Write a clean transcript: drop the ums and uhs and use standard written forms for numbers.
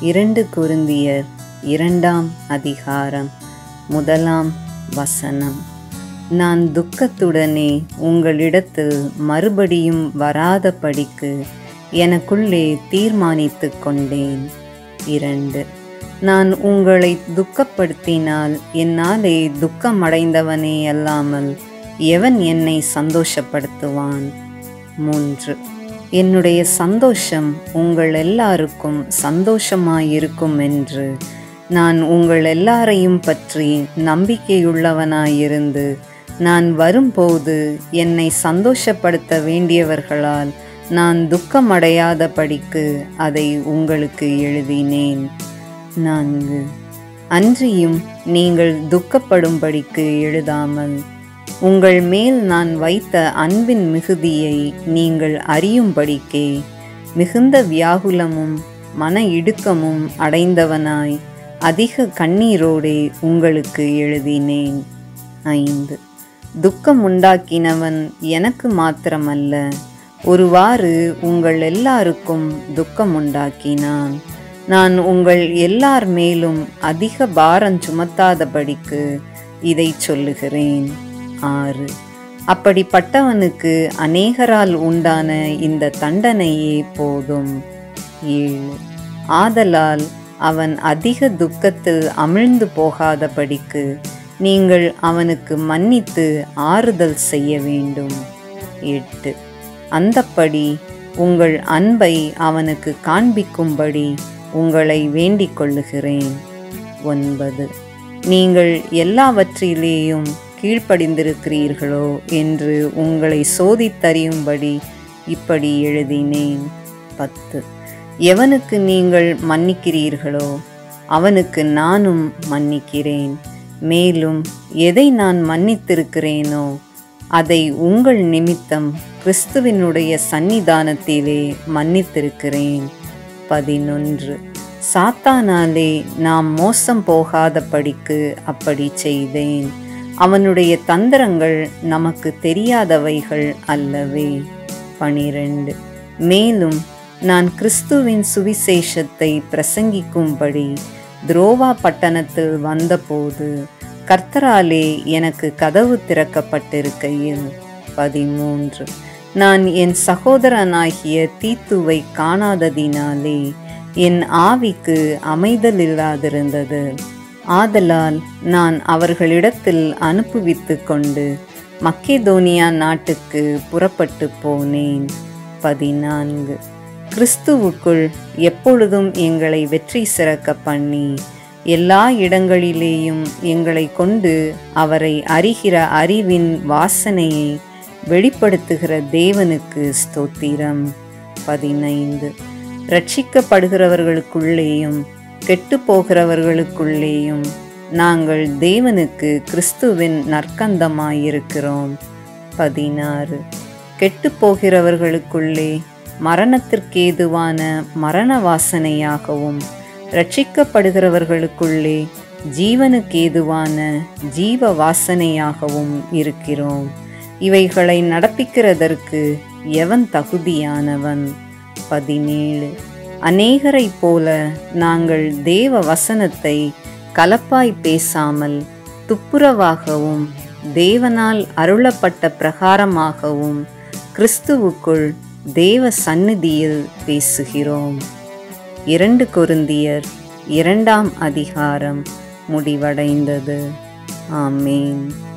2 கொரிந்தியர் 2ஆம் அதிகாரம் 1ஆம் வசனம். நான் துக்கத்துடனே உங்களிடத்தில் மறுபடியும் வராதபடிக்கு எனக்குள்ளே தீர்மானித்து கொண்டேன். 2. நான் உங்களை துக்கப்படுத்தினால் என்னாலே துக்கமடைந்தவனே அல்லாமல் எவன் என்னை சந்தோஷப்படுத்துவான்? 3. என்னுடைய சந்தோஷம் உங்கள் எல்லாருக்கும் சந்தோஷமாயிருக்கும் என்று நான் உங்கள் எல்லாரையும் பற்றி நம்பிக்கையுள்ளவனாயிருந்து நான் வரும்போது என்னை சந்தோஷப்படுத்த வேண்டியவர்களால் நான் துக்கமடையாதபடிக்கு அதை உங்களுக்கு எழுதினேன். 4. அன்றியும் நீங்கள் துக்கப்படும்படிக்கு எழுதாமல் உங்கள் மேல் நான் வைத்த அன்பின் மிகுதியை நீங்கள் அறியும்படிக்கே மிகுந்த வியாகுலமும் மன இடுக்கமும் அடைந்தவனாய் அதிக கண்ணீரோடே உங்களுக்கு எழுதினேன். 5. துக்கம் உண்டாக்கினவன் எனக்கு மாத்திரமல்ல, ஒருவாறு உங்கள் எல்லாருக்கும் துக்கம் உண்டாக்கினான். நான் உங்கள் எல்லார் மேலும் அதிக பாரம் சுமத்தாதபடிக்கு இதை சொல்லுகிறேன். 6. அப்படிப்பட்டவனுக்கு அநேகரால் உண்டான இந்த தண்டனையே போதும். 7. ஆதலால் அவன் அதிக துக்கத்தில் அமிழ்ந்து போகாதபடிக்கு நீங்கள் அவனுக்கு மன்னித்து ஆறுதல் செய்ய வேண்டும். 8. அந்தப்படி உங்கள் அன்பை அவனுக்கு காண்பிக்கும்படி உங்களை வேண்டிக் கொள்ளுகிறேன். 9. நீங்கள் எல்லாவற்றிலேயும் கீழ்ப்படிந்திருக்கிறீர்களோ என்று உங்களை சோதித்தறியும்படி இப்படி எழுதினேன். 10. எவனுக்கு நீங்கள் மன்னிக்கிறீர்களோ அவனுக்கு நானும் மன்னிக்கிறேன். மேலும் எதை நான் மன்னித்திருக்கிறேனோ அதை உங்கள் நிமித்தம் கிறிஸ்துவினுடைய சந்நிதானத்திலே மன்னித்திருக்கிறேன். 11. சாத்தானாலே நாம் மோசம் போகாதபடிக்கு அப்படி செய்தேன். அவனுடைய தந்திரங்கள் நமக்கு தெரியாதவைகள் அல்லவே. 12. மேலும் நான் கிறிஸ்துவின் சுவிசேஷத்தை பிரசங்கிக்கும்படி துரோவா பட்டணத்தில் வந்தபோது கர்த்தராலே எனக்கு கதவு திறக்கப்பட்டிருக்கையில். 13. நான் என் சகோதரனாகிய தீத்துவை காணாததினாலே என் ஆவிக்கு அமைதலில்லாதிருந்தது. ஆதலால் நான் அவர்களிடத்தில் அனுப்புவித்து கொண்டு மக்கெதோனியா நாட்டுக்கு புறப்பட்டு போனேன். 14. கிறிஸ்துவுக்குள் எப்பொழுதும் எங்களை வெற்றி சிறக்க பண்ணி எல்லா இடங்களிலேயும் எங்களை கொண்டு அவரை அறிகிற அறிவின் வாசனையை வெளிப்படுத்துகிற தேவனுக்கு ஸ்தோத்திரம். 15. ரட்சிக்கப்படுகிறவர்களுக்குள்ளேயும் கெட்டு போகிறவர்களுக்குள்ளேயும் நாங்கள் தேவனுக்கு கிறிஸ்துவின் நற்கந்தமாயிருக்கிறோம். 16. கெட்டு போகிறவர்களுக்குள்ளே மரணத்திற்கேதுவான மரண வாசனையாகவும் ரட்சிக்கப்படுகிறவர்களுக்குள்ளே ஜீவனுக்கேதுவான ஜீவ வாசனையாகவும் இருக்கிறோம். இவைகளை நடப்பிக்கிறதற்கு எவன் தகுதியானவன்? 17. அநேகரைப் போல நாங்கள் தேவ வசனத்தை கலப்பாய் பேசாமல் துப்புரவாகவும் தேவனால் அருளப்பட்ட பிரகாரமாகவும் கிறிஸ்துவுக்குள் தேவ சந்நிதியில் பேசுகிறோம். 2 கொரிந்தியர் 2ஆம் அதிகாரம் முடிவடைந்தது. ஆமேன்.